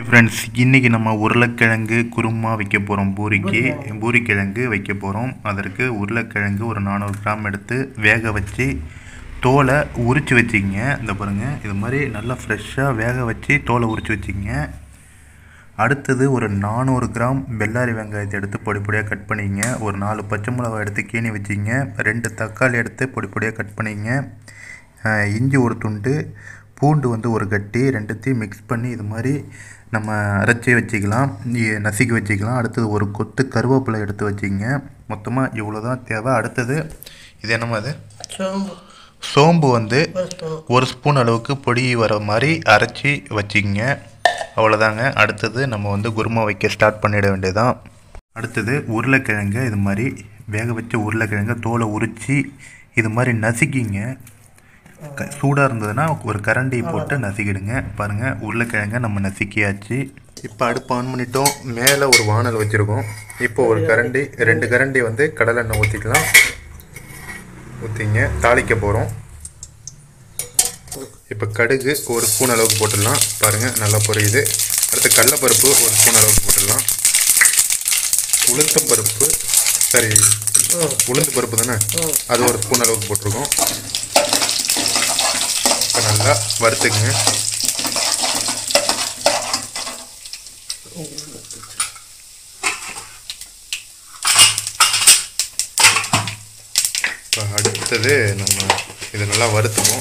Friends, இன்றைக்கி நம்ம உருளைக்கிழங்கு குருமா வைக்க போகிறோம். பூரிக்கிழங்கு வைக்க போகிறோம். அதற்கு உருளைக்கிழங்கு ஒரு 400 கிராம் எடுத்து வேக வச்சு தோலை உரித்து வச்சிங்க. இந்த பாருங்கள், இது மாதிரி நல்லா ஃப்ரெஷ்ஷாக வேக வச்சு தோலை உரித்து வச்சிங்க. அடுத்தது ஒரு 400 கிராம் பெல்லாரி வெங்காயத்தை எடுத்து பொடி பொடியாக கட் பண்ணிங்க. ஒரு 4 பச்சை மிளகாய் எடுத்து கீனி வச்சிங்க. 2 தக்காளி எடுத்து பொடி பொடியாக கட் பண்ணிங்க. இஞ்சி ஒரு துண்டு, பூண்டு வந்து ஒரு கட்டி, ரெண்டுத்தையும் மிக்ஸ் பண்ணி இது மாதிரி நம்ம அரைச்சி வச்சுக்கலாம், நசுக்கி வச்சுக்கலாம். அடுத்தது ஒரு கொத்து கருவேப்பிலை எடுத்து வச்சிங்க. மொத்தமாக இவ்வளோ தான் தேவை. அடுத்தது இது என்னமோ அது சோம்பு வந்து ஒரு ஸ்பூன் அளவுக்கு பொடி வர மாதிரி அரைச்சி வச்சிங்க. அவ்வளோதாங்க. அடுத்தது நம்ம வந்து குருமா வைக்க ஸ்டார்ட் பண்ணிட வேண்டியதான். அடுத்தது உருளைக்கிழங்கு இது மாதிரி வேக வச்ச உருளைக்கிழங்கு தோலை உரித்து இது மாதிரி நசுக்கிங்க. சூடாக இருந்ததுன்னா ஒரு கரண்டி போட்டு நசுக்கிடுங்க. பாருங்கள், உருளைக்கிழங்க நம்ம நசுக்கியாச்சு. இப்போ அடுப்பு ஆன் பண்ணிட்டோம். மேலே ஒரு வானல் வச்சுருக்கோம். இப்போ ஒரு கரண்டி 2 கரண்டி வந்து கடலை எண்ணெய் ஊற்றிக்கலாம். ஊற்றிங்க, தாளிக்க போகிறோம். இப்போ கடுகு ஒரு ஸ்பூன் அளவுக்கு போட்டுடலாம். பாருங்கள், நல்லா பொரியுது. அடுத்து கடலைப்பருப்பு ஒரு ஸ்பூன் அளவுக்கு போட்டுடலாம். உளுந்து பருப்பு தானே, அது ஒரு ஸ்பூன் அளவுக்கு போட்டிருக்கோம். நல்லா வறுத்துக்குங்க. இப்போ அடுத்தது நம்ம இதை நல்லா வறுத்துப்போம்.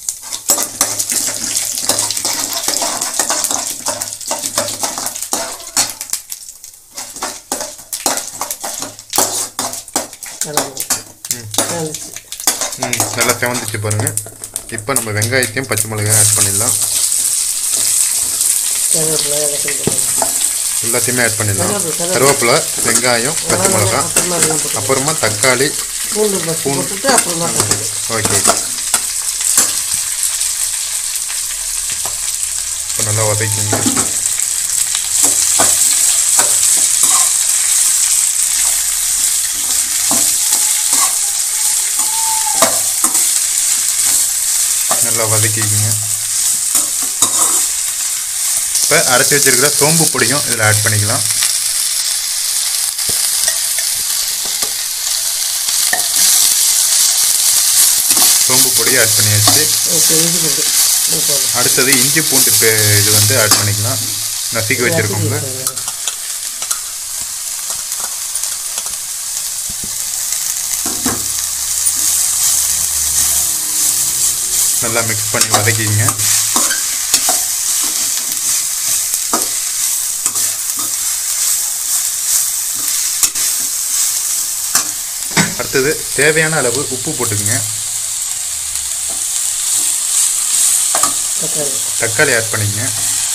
நல்லா செவந்துச்சு பாருங்கள். இப்போ நம்ம வெங்காயத்தையும் பச்சை மிளகாயும் ஆட் பண்ணிடலாம். எல்லாத்தையுமே ஆட் பண்ணிடலாம். கருவேப்பிலை, வெங்காயம், பச்சை மிளகா, அப்புறமா தக்காளி, பூண்டு. ஓகே, இப்போ நல்லா வதக்கிங்க. நல்லா வதக்கிக்கிங்க. இப்போ அரைச்சி வச்சிருக்கிற சோம்பு பொடியும் இதில் ஆட் பண்ணிக்கலாம். சோம்பு பொடியை ஆட் பண்ணியாச்சு. அடுத்தது இஞ்சி பூண்டு இது வந்து ஆட் பண்ணிக்கலாம். நசுக்கி வச்சுருக்கோங்க. நல்லா மிக்ஸ் பண்ணி வதக்கிங்க. அடுத்தது தேவையான அளவு உப்பு போட்டுக்குங்க. தக்காளி ஆட் பண்ணிக்கங்க.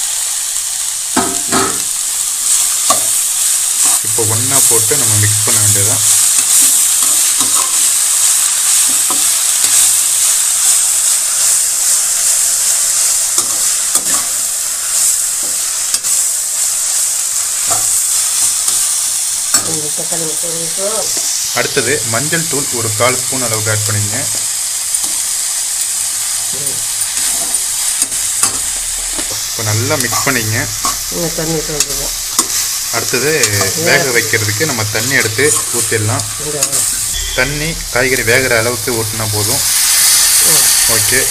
இப்போ ஒன்றா போட்டு நம்ம மிக்ஸ் பண்ண வேண்டியதான். அடுத்தது மஞ்சள் தூள் ஒரு 1/4 ஸ்பூன் அளவுக்கு ஆட் பண்ணிங்க. இப்போ நல்லா மிக்ஸ் பண்ணிங்க. அடுத்தது வேக வைக்கிறதுக்கு நம்ம தண்ணி எடுத்து ஊற்றிடலாம். தண்ணி காய்கறி வேகிற அளவுக்கு ஊற்றினா போதும். ஓகே,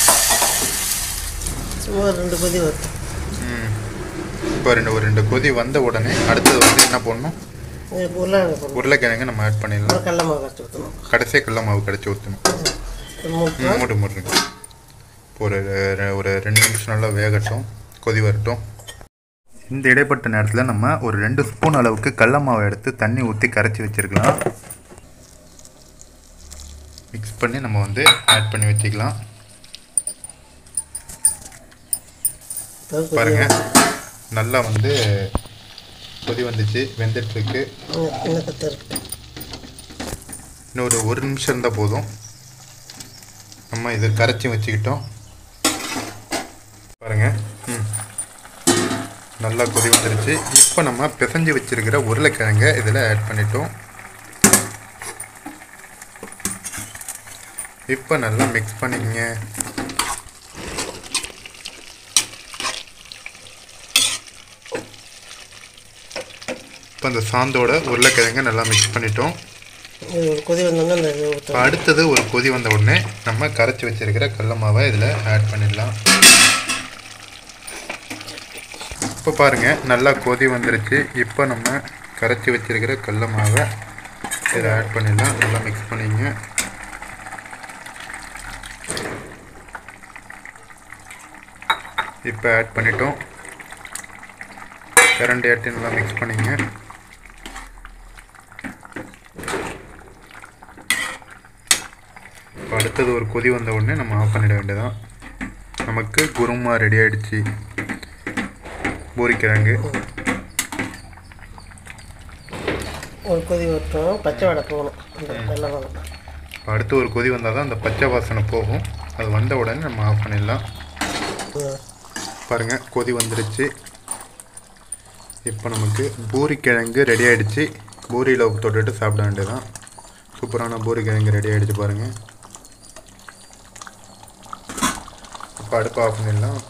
இப்போ ஒரு 2 கொதி வந்த உடனே அடுத்தது வந்து என்ன பண்ணணும், உருளைக்கிழங்கு நம்ம ஆட் பண்ணிடலாம். கடைசியாக கடல மாவு கடைச்சி ஊற்றணும். மூடுங்க. ஒரு 2 நிமிஷம் நல்லா வேகட்டும், கொதி வரட்டும். இந்த இடைப்பட்ட நேரத்தில் நம்ம ஒரு 2 ஸ்பூன் அளவுக்கு கடல மாவை எடுத்து தண்ணி ஊற்றி கரைச்சி வச்சுருக்கலாம். மிக்ஸ் பண்ணி நம்ம வந்து ஆட் பண்ணி வச்சுக்கலாம். பாருங்கள், நல்லா வந்து கொதி வந்துச்சு, வெந்துட்டுருக்கு. இன்னும் ஒரு நிமிஷம் இருந்தால் போதும். நம்ம இதை கரைச்சி வச்சுக்கிட்டோம். பாருங்கள், நல்லா கொதி வந்துருச்சு. இப்போ நம்ம பிசைஞ்சு வச்சுருக்கிற உருளைக்கிழங்கை இதில் ஆட் பண்ணிட்டோம். இப்போ நல்லா மிக்ஸ் பண்ணிக்கங்க. இப்போ அந்த சாந்தோட உருளைக்கிழங்கை நல்லா மிக்ஸ் பண்ணிட்டோம். ஒரு கொதி வந்தோடனே அடுத்தது ஒரு கொதி வந்த உடனே நம்ம கரைச்சி வச்சிருக்கிற கடல மாவை இதில் ஆட் பண்ணிடலாம். இப்போ பாருங்கள் நல்லா கொதி வந்துருச்சு. இப்போ நம்ம கரைச்சி வச்சிருக்கிற கடல மாவை இதில் ஆட் பண்ணிடலாம். நல்லா மிக்ஸ் பண்ணிங்க. இப்போ ஆட் பண்ணிட்டோம். கரண்டி ஆட்டி நல்லா மிக்ஸ் பண்ணிங்க. இப்போ அடுத்தது ஒரு கொதி வந்த உடனே நம்ம ஆஃப் பண்ணிட வேண்டியதான். நமக்கு குருமா ரெடி ஆகிடுச்சு. பூரிக்கிழங்கு ஒரு கொதி வரட்டும், பச்சை வாடை போகணும். அடுத்து ஒரு கொதி வந்தால் தான் அந்த பச்சை வாசனை போகும். அது வந்த உடனே நம்ம ஆஃப் பண்ணிடலாம். பாருங்கள் கொதி வந்துடுச்சு. இப்போ நமக்கு பூரிக்கிழங்கு ரெடி ஆகிடுச்சு. பூரியில் தொட்டுட்டு சாப்பிட வேண்டியதான். சூப்பரான பூரிக்கிழங்கு ரெடி ஆகிடுச்சு பாருங்கள். இப்போ அடுப்பு ஆஃப் பண்ணிடலாம்.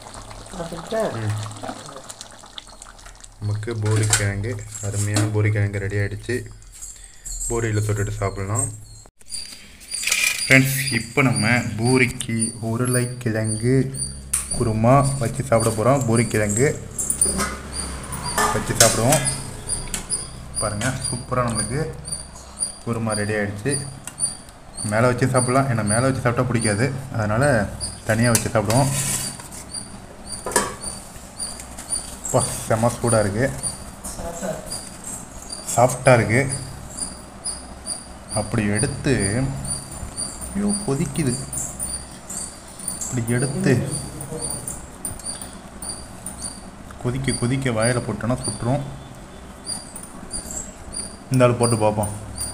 நமக்கு பூரிக்கிழங்கு அருமையான பூரிக்கிழங்கு ரெடி ஆகிடுச்சு. பூரியில் தொட்டுட்டு சாப்பிட்லாம். ஃப்ரெண்ட்ஸ், இப்போ நம்ம பூரிக்கு உருளைக்கிழங்கு குருமா வச்சு சாப்பிட போகிறோம். பூரிக்கிழங்கு வச்சு சாப்பிடுவோம். பாருங்கள் சூப்பராக நம்மளுக்கு குருமா ரெடி ஆகிடுச்சு. மேலே வச்சு சாப்பிட்லாம். ஏன்னா மேலே வச்சு சாப்பிட்டா பிடிக்காது, அதனால் தனியாக வச்சு சாப்பிடுவோம். அப்பா செம்ம சூடாக இருக்குது, சாஃப்டாக இருக்குது. அப்படி எடுத்து ஐயோ கொதிக்குது. அப்படி எடுத்து கொதிக்க கொதிக்க வாயில் போட்டோன்னா சுட்டுரும். இந்த ஆள் போட்டு பார்ப்போம்.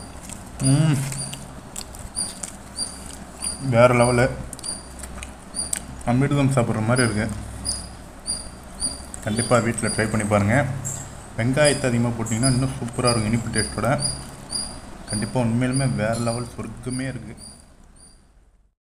வேறு லெவலு. அமிர்தம் சாப்பிட்ற மாதிரி இருக்குது. கண்டிப்பாக வீட்டில் ட்ரை பண்ணி பாருங்கள். வெங்காயத்தை அதிகமாக போட்டிங்கன்னா இன்னும் சூப்பராக இருக்கும். இனிப்பு டேஸ்ட்டோட கண்டிப்பாக உண்மையிலுமே வேறு லெவல் சொர்க்கமே இருக்குது.